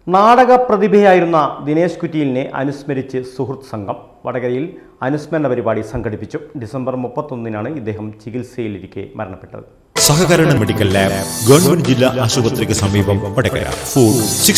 നാടക പ്രതിഭയായിരുന്ന ദിനേശ് കുറ്റിയിലിനെ അനുസ്മരിച്ച് സുഹൃത്ത് സംഘം വടകരയിൽ അനുസ്മരണ പരിപാടി സംഘടിപ്പിച്ചു. ഡിസംബർ 31-നാണ് ഇദ്ദേഹം ചികിത്സയിലിരിക്കെ മരണപ്പെട്ടത്. സഹകരണ മെഡിക്കൽ ലാബ്, ഗവൺമെന്റ് ജില്ലാ ആശുപത്രിക്ക് സമീപം വടകര. ഫോൺ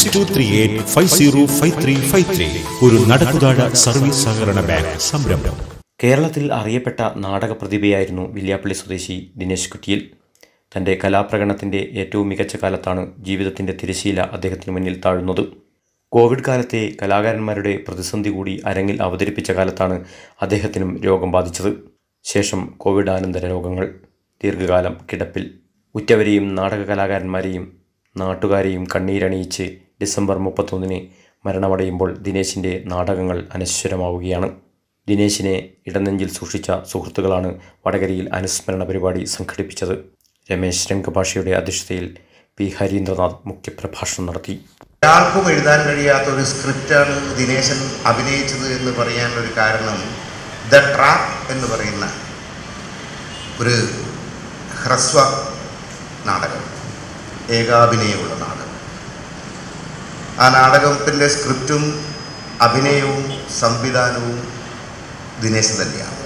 6238505353. ഒരു നടക്കുതാഴ സർവീസ് സഹകരണ ബാങ്ക് സംരംഭം. കേരളത്തിൽ അറിയപ്പെട്ട നാടക പ്രതിഭയായിരുന്നു വില്യാപ്പള്ളി സ്വദേശി ദിനേശ് കുറ്റിയിൽ. തൻ്റെ കലാപ്രകടനത്തിൻ്റെ ഏറ്റവും മികച്ച കാലത്താണ് ജീവിതത്തിൻ്റെ തിരശ്ശീല അദ്ദേഹത്തിന് മുന്നിൽ താഴുന്നത്. കോവിഡ് കാലത്തെ കലാകാരന്മാരുടെ പ്രതിസന്ധി കൂടി അരങ്ങിൽ അവതരിപ്പിച്ച കാലത്താണ് അദ്ദേഹത്തിനും രോഗം ബാധിച്ചത്. ശേഷം കോവിഡ് ആനന്തര രോഗങ്ങൾ, ദീർഘകാലം കിടപ്പിൽ. ഉറ്റവരെയും നാടക കലാകാരന്മാരെയും നാട്ടുകാരെയും കണ്ണീരണിയിച്ച് ഡിസംബർ 31-ന് മരണമടയുമ്പോൾ ദിനേശിൻ്റെ നാടകങ്ങൾ അനശ്വരമാവുകയാണ്. ദിനേശിനെ ഇടനെഞ്ചിൽ സൂക്ഷിച്ച സുഹൃത്തുക്കളാണ് വടകരയിൽ അനുസ്മരണ പരിപാടി സംഘടിപ്പിച്ചത്. രമേശ് രംഗഭാഷയുടെ അധ്യക്ഷതയിൽ പി ഹരീന്ദ്രനാഥ് മുഖ്യപ്രഭാഷണം നടത്തി. ആർക്കും എഴുതാൻ കഴിയാത്ത ഒരു സ്ക്രിപ്റ്റാണ് ദിനേശൻ അഭിനയിച്ചത് എന്ന് പറയാനൊരു കാരണം, ദ ട്രാപ്പ് എന്ന് പറയുന്ന ഒരു ഹ്രസ്വ നാടകം, ഏകാഭിനയമുള്ള നാടകം. ആ നാടകത്തിൻ്റെ സ്ക്രിപ്റ്റും അഭിനയവും സംവിധാനവും ദിനേശ് തന്നെയാണ്.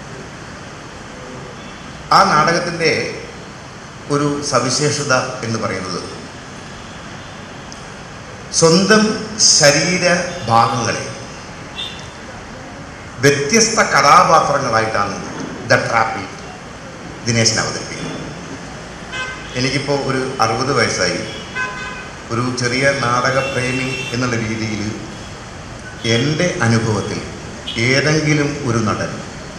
ആ നാടകത്തിൻ്റെ ഒരു സവിശേഷത എന്ന് പറയുന്നത് സ്വന്തം ശരീരഭാഗങ്ങളെ വ്യത്യസ്ത കഥാപാത്രങ്ങളായിട്ടാണ് ദ ട്രാപ്പിൽ ദിനേശിനെ അവതരിപ്പിക്കുന്നത്. എനിക്കിപ്പോൾ ഒരു 60 വയസ്സായി. ഒരു ചെറിയ നാടകപ്രേമി എന്നുള്ള രീതിയിൽ എൻ്റെ അനുഭവത്തിൽ ഏതെങ്കിലും ഒരു നടൻ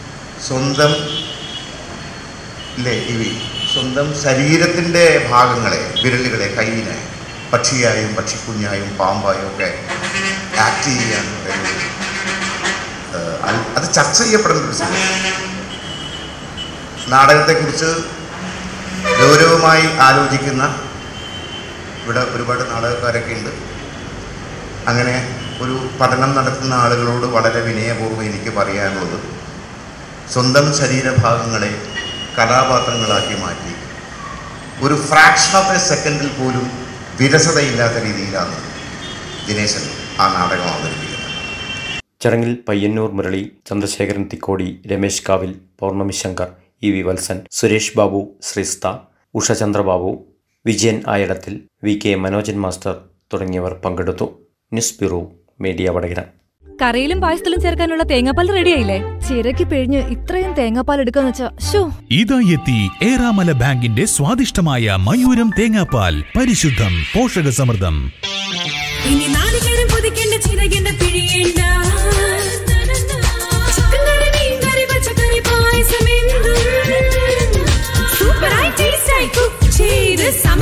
സ്വന്തം ശരീരത്തിൻ്റെ ഭാഗങ്ങളെ, വിരലുകളെ, കൈയിനെ പക്ഷിയായും പക്ഷിക്കുഞ്ഞായും പാമ്പായും ഒക്കെ ആക്ട് ചെയ്യാൻ പറയുന്നത് അത് ചർച്ച ചെയ്യപ്പെടുന്ന ഒരു സംഭവം. നാടകത്തെക്കുറിച്ച് ഗൗരവമായി ആലോചിക്കുന്ന ഇവിടെ ഒരുപാട് നാടകക്കാരൊക്കെ ഉണ്ട്. അങ്ങനെ ഒരു പഠനം നടത്തുന്ന ആളുകളോട് വളരെ വിനയപൂർവ്വം എനിക്ക് പറയാനുള്ളത്, സ്വന്തം ശരീരഭാഗങ്ങളെ കഥാപാത്രങ്ങളാക്കി മാറ്റി ഒരു ഫ്രാക്ഷൻ ഓഫ് എ സെക്കൻഡിൽ പോലും വിരസതയില്ലാത്ത രീതിയിലാണ് ദിനേശൻ ആ നാടകം അവതരിപ്പിക്കുന്നത്. ചടങ്ങിൽ Payyanur Murali, Chandrasekharan Thikkodi, Ramesh Kavil, Pournami Shankar, E V Valsan, Suresh Babu, Sreestha, Usha Chandrababu, Vijayan Ayadathil, V K Manojan master തുടങ്ങിയവർ പങ്കെടുത്തു. News bureau, media Vadakara. കറിയിലും പായസത്തിലും ചേർക്കാനുള്ള തേങ്ങാപ്പാൽ റെഡിയായില്ലേ? ചിരക്കി പിഴിഞ്ഞ് ഇത്രയും തേങ്ങാപ്പാൽ എടുക്കാന്ന് വെച്ചാ ഇതാ എത്തി ഏറാമല ബാങ്കിന്റെ സ്വാദിഷ്ടമായ മയൂരം തേങ്ങാപ്പാൽ. പരിശുദ്ധം, പോഷക സമൃദ്ധം. ഇനി നാളികേരം പൊതിക്കേണ്ട, ചിരകേണ്ട, പിഴിയേണ്ട.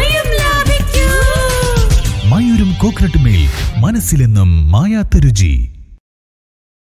മയൂരം കോക്കനട്ട് മിൽക്ക്, മനസ്സിലെന്നും മായാത്ത രുചി.